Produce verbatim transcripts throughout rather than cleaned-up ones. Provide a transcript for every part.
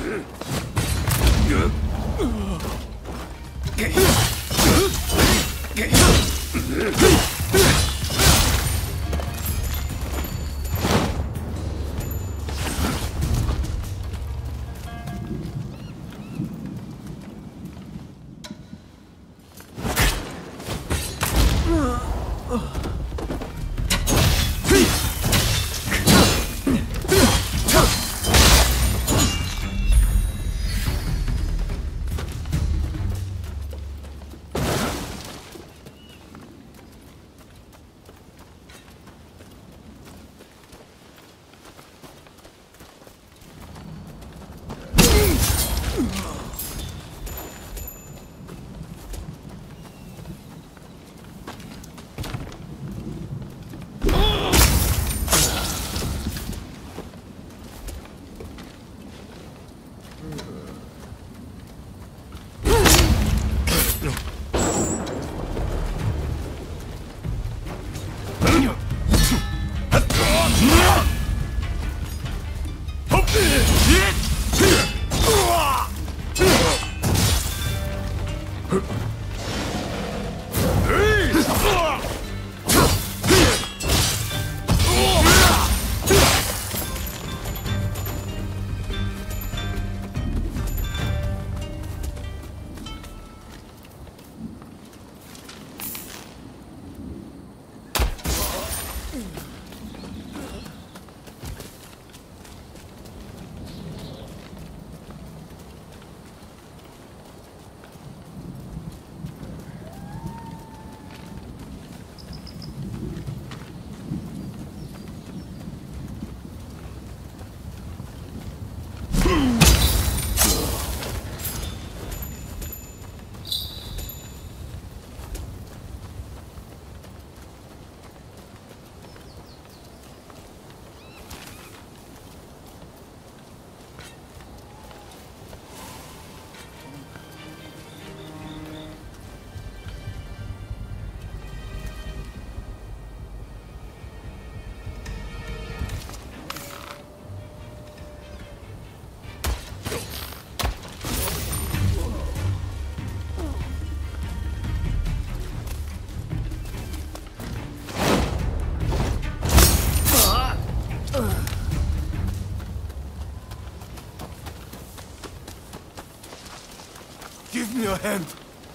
Give me your hand.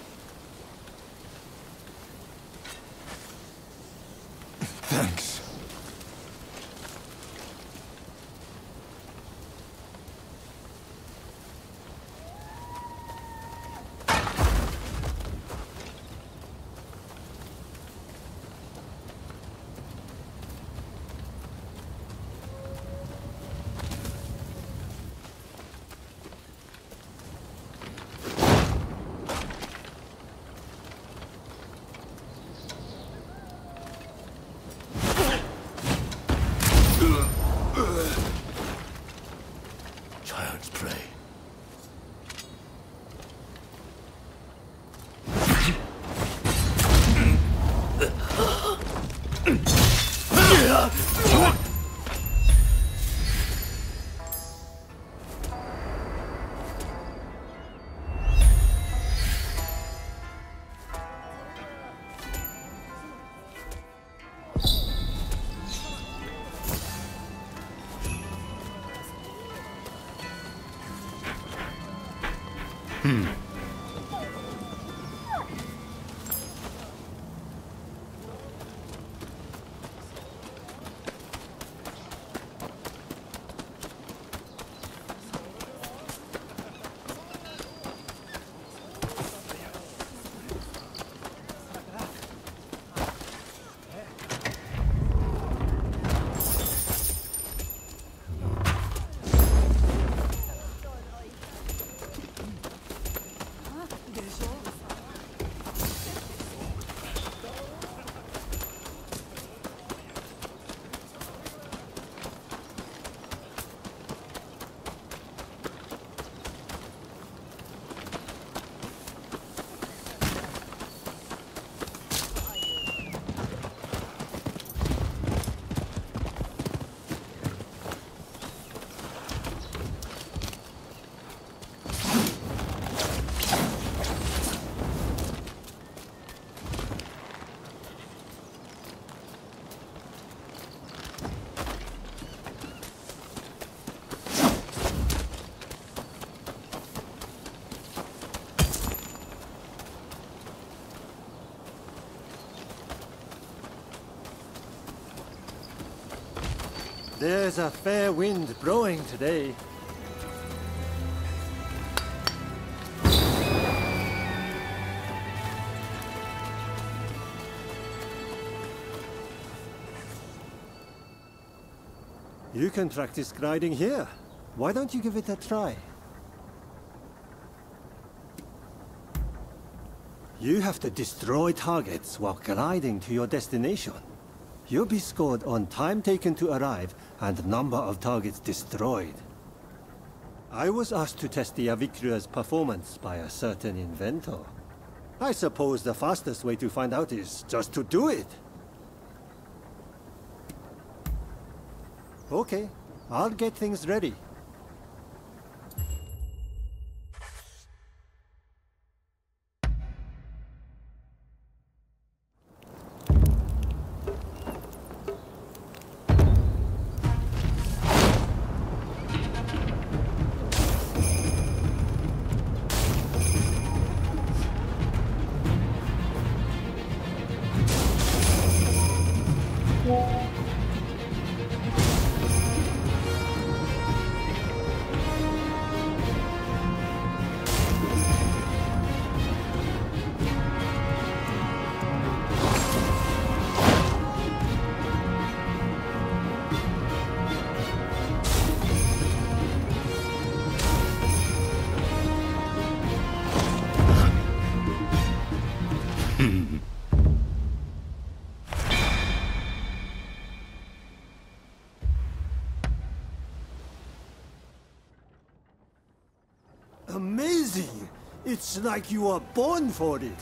Thanks. Child's play. Hmm. There's a fair wind blowing today. You can practice gliding here. Why don't you give it a try? You have to destroy targets while gliding to your destination. You'll be scored on time taken to arrive and number of targets destroyed. I was asked to test the Avikra's performance by a certain inventor. I suppose the fastest way to find out is just to do it. Okay, I'll get things ready. Amazing! It's like you were born for it.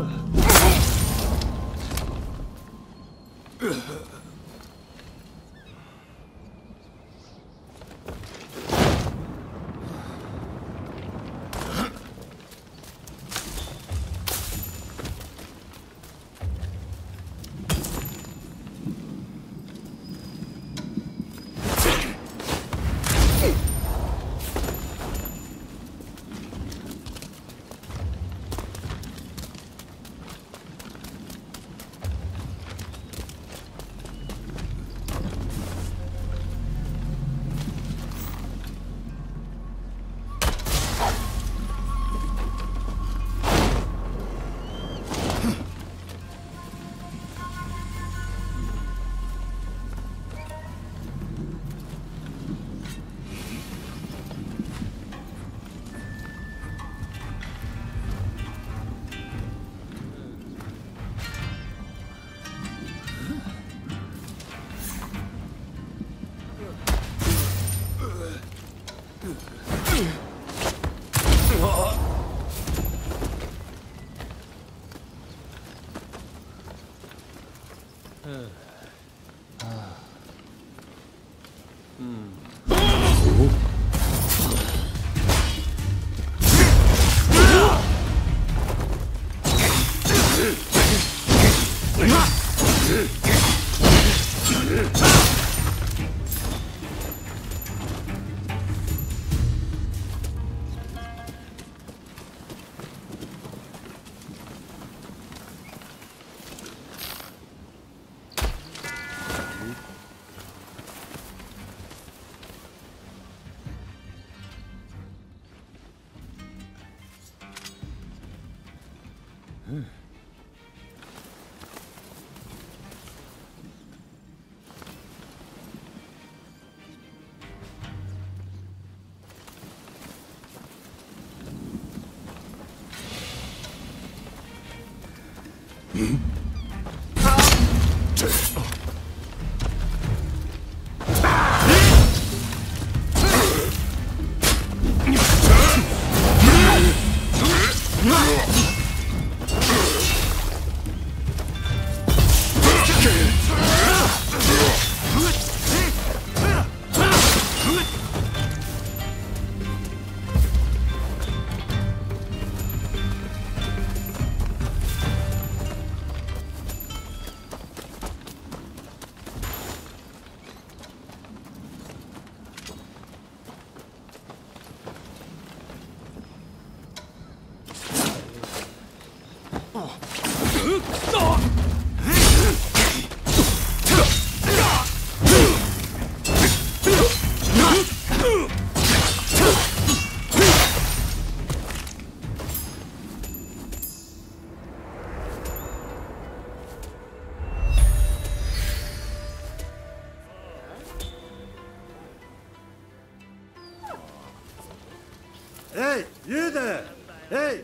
Hey, you there! Hey!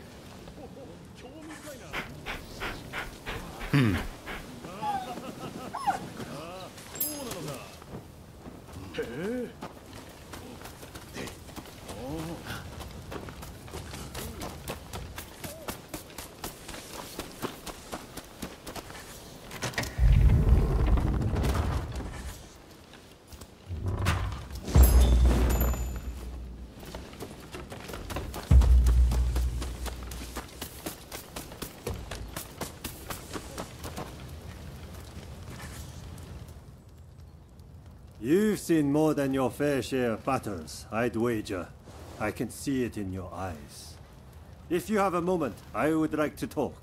Hmm. You've seen more than your fair share of battles, I'd wager. I can see it in your eyes. If you have a moment, I would like to talk.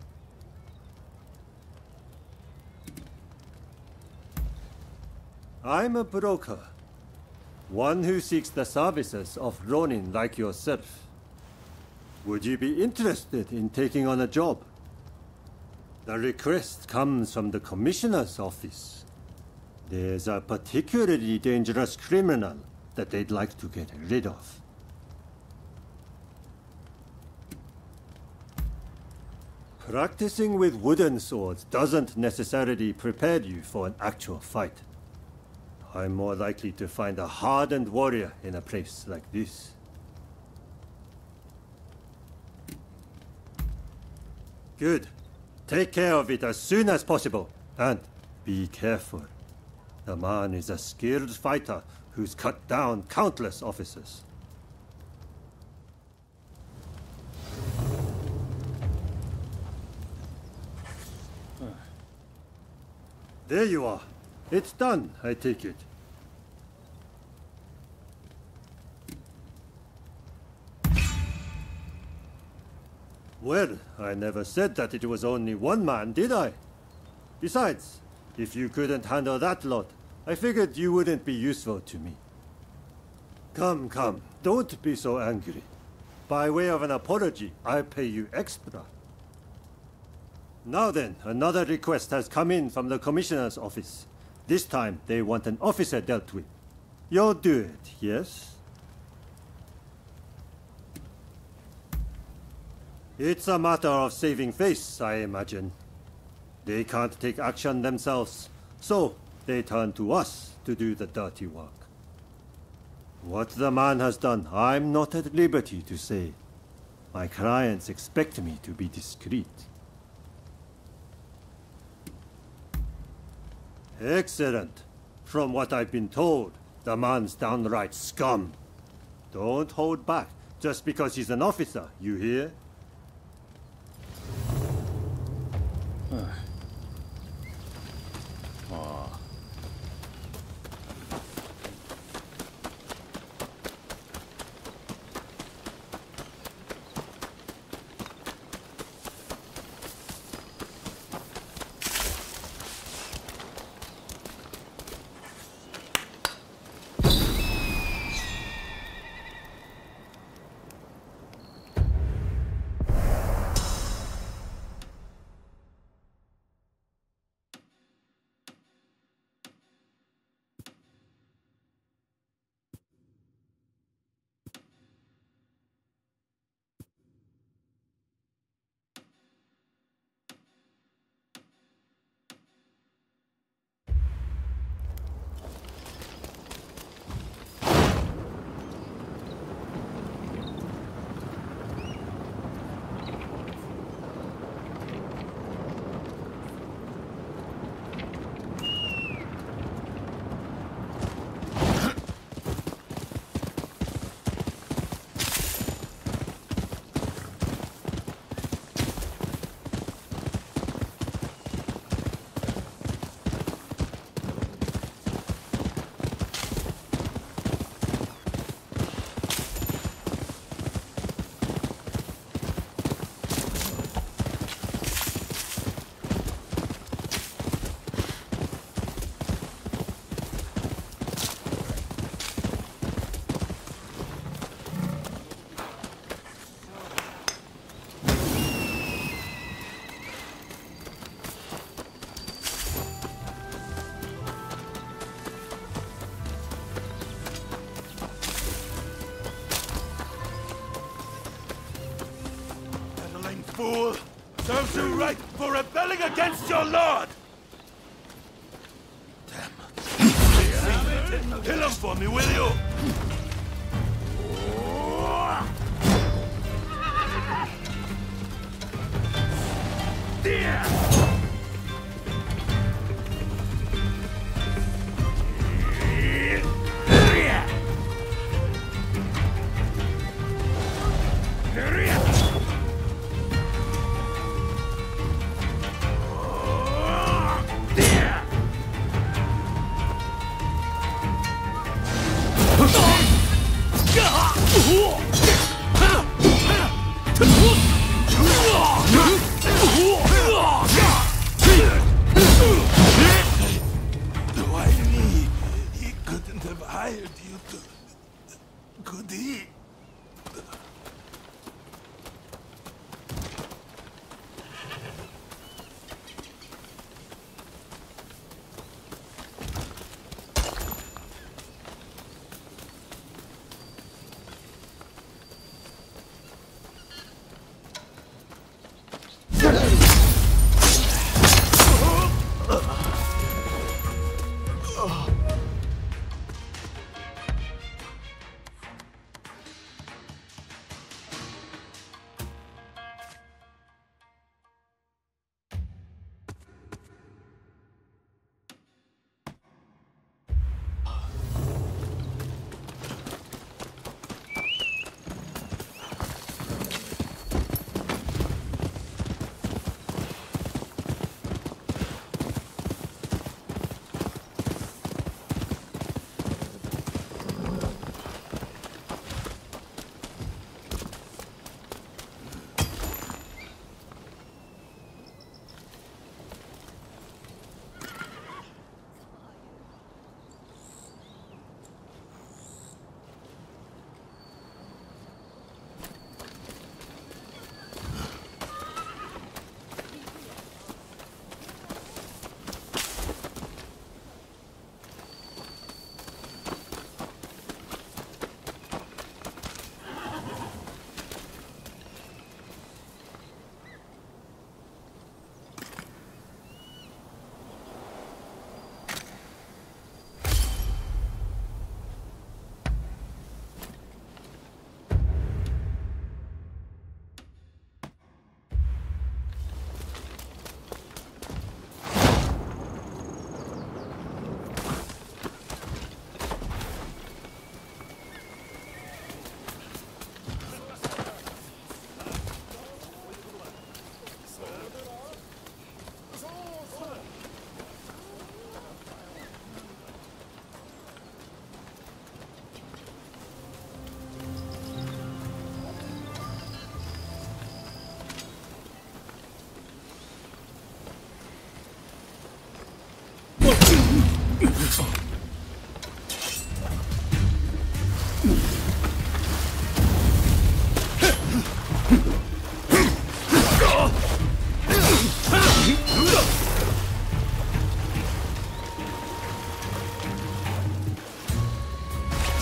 I'm a broker. One who seeks the services of Ronin like yourself. Would you be interested in taking on a job? The request comes from the Commissioner's office. There's a particularly dangerous criminal that they'd like to get rid of. Practicing with wooden swords doesn't necessarily prepare you for an actual fight. I'm more likely to find a hardened warrior in a place like this. Good. Take care of it as soon as possible. And be careful. The man is a skilled fighter who's cut down countless officers. There you are. It's done, I take it. Well, I never said that it was only one man, did I? Besides, if you couldn't handle that lot, I figured you wouldn't be useful to me. Come, come, don't be so angry. By way of an apology, I'll pay you extra. Now then, another request has come in from the Commissioner's office. This time, they want an officer dealt with. You'll do it, yes? It's a matter of saving face, I imagine. They can't take action themselves, so they turn to us to do the dirty work. What the man has done, I'm not at liberty to say. My clients expect me to be discreet. Excellent. From what I've been told, the man's downright scum. Don't hold back just because he's an officer, you hear? Fool! Serves you right for rebelling against your lord! Damn. Kill him for me, will you? Why me? He couldn't have hired you to... Could he?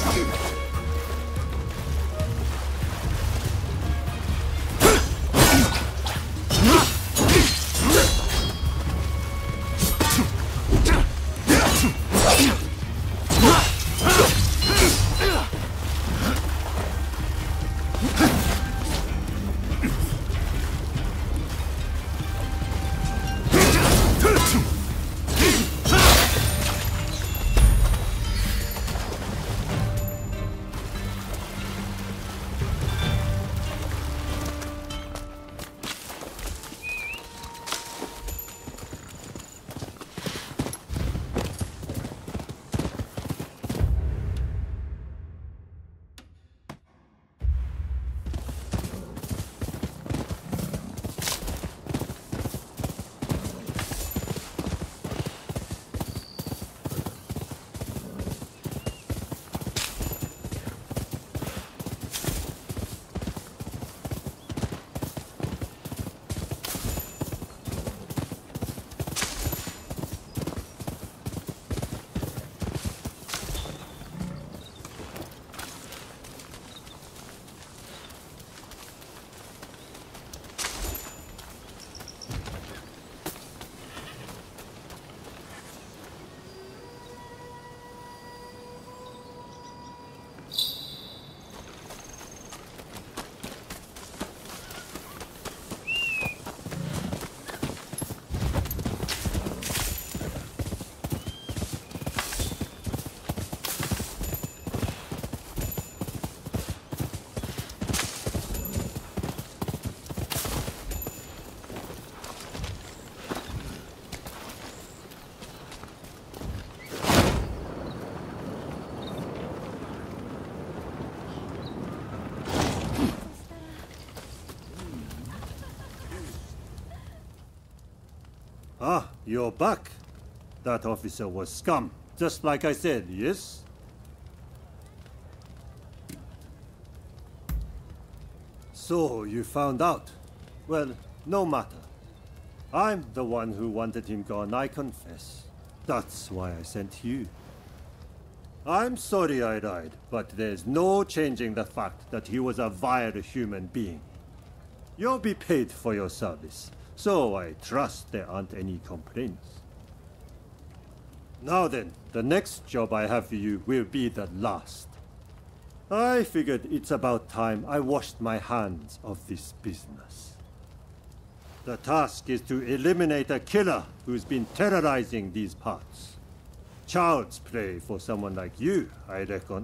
Ah, you're back. That officer was scum, just like I said, yes? So, you found out. Well, no matter. I'm the one who wanted him gone, I confess. That's why I sent you. I'm sorry I lied, but there's no changing the fact that he was a vile human being. You'll be paid for your service, so I trust there aren't any complaints. Now then, the next job I have for you will be the last. I figured it's about time I washed my hands of this business. The task is to eliminate a killer who's been terrorizing these parts. Child's play for someone like you, I reckon.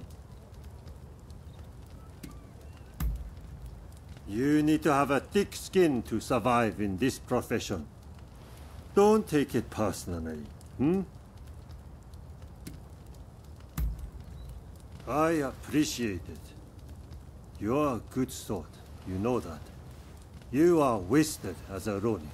You need to have a thick skin to survive in this profession. Don't take it personally, hmm? I appreciate it. You're a good sort, you know that. You are wasted as a Ronin.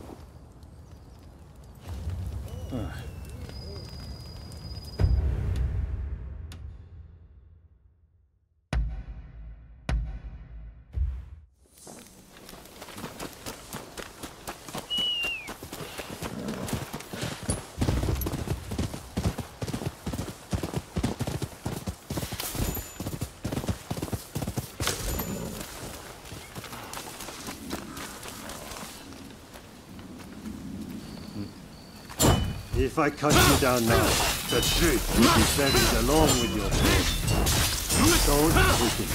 If I cut you down now, the truth will be buried along with your soul. Don't take it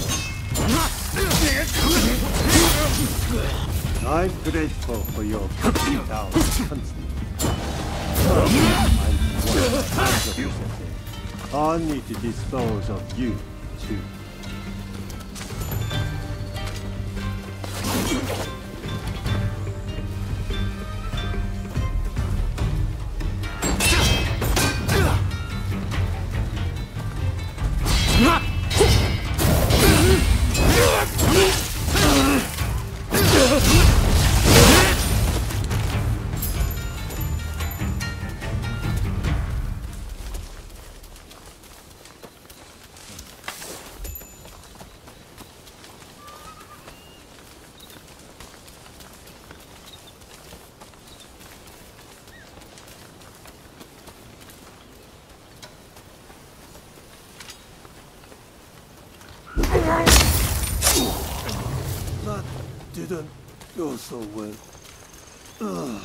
personally. I'm grateful for your cutting down constantly. I'm one of the hands of this affair. I'll need to dispose of you, too. That didn't go so well. Ugh.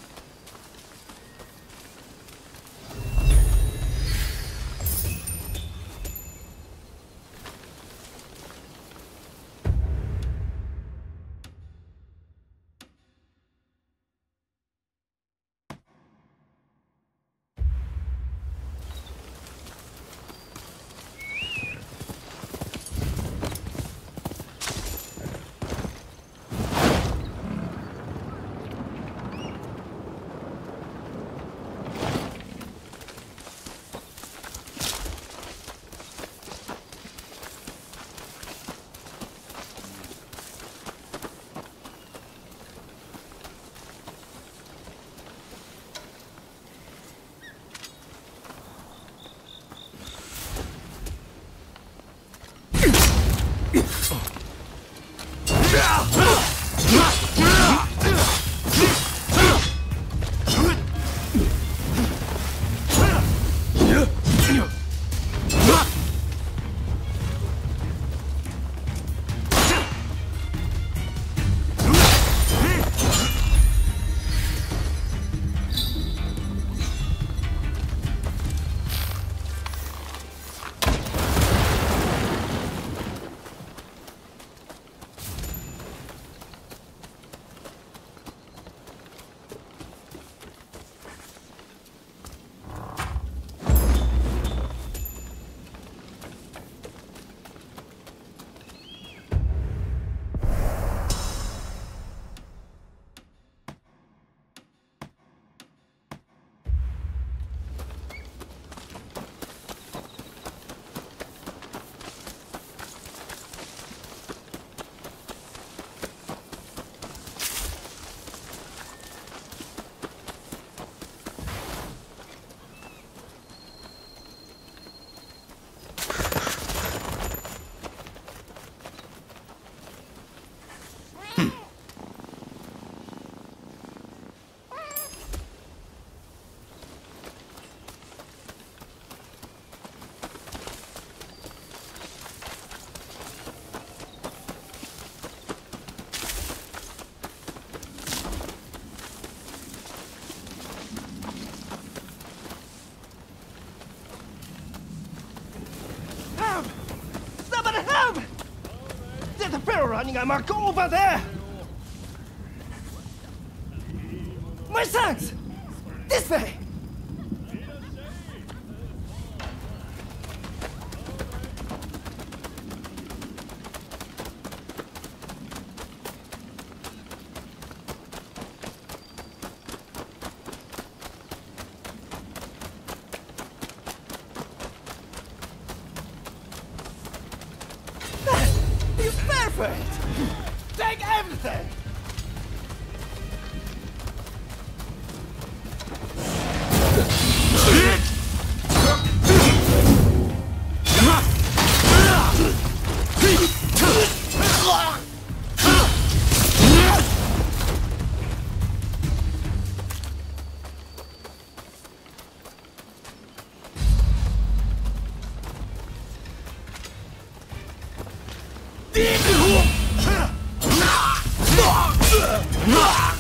Running Embark over there! My sons! This way! Take everything! Ah!